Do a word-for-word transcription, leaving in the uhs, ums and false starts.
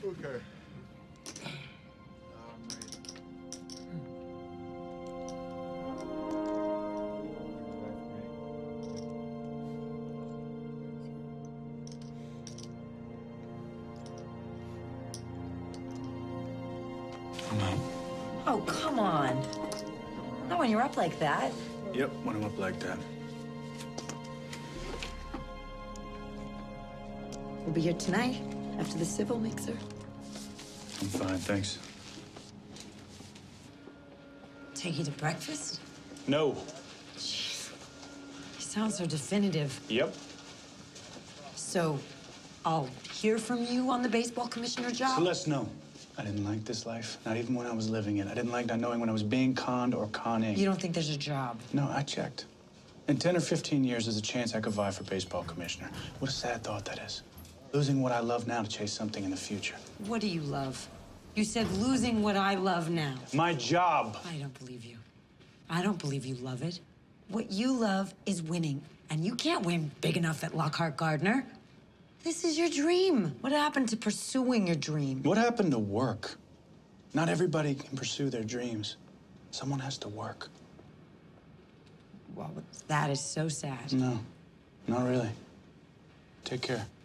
Okay. I'm out. Oh, come on. Not when you're up like that. Yep, when I'm up like that. We'll be here tonight after the civil mixer. I'm fine, thanks. Take you to breakfast? No. Jeez. You sound so definitive. Yep. So, I'll hear from you on the baseball commissioner job? Celeste, no. I didn't like this life, not even when I was living it. I didn't like not knowing when I was being conned or conning. You don't think there's a job? No, I checked. In ten or fifteen years, there's a chance I could vie for baseball commissioner. What a sad thought that is. Losing what I love now to chase something in the future. What do you love? You said losing what I love now. My job. I don't believe you. I don't believe you love it. What you love is winning, and you can't win big enough at Lockhart Gardner. This is your dream. What happened to pursuing your dream? What happened to work? Not everybody can pursue their dreams. Someone has to work. Well, that is so sad. No, not really. Take care.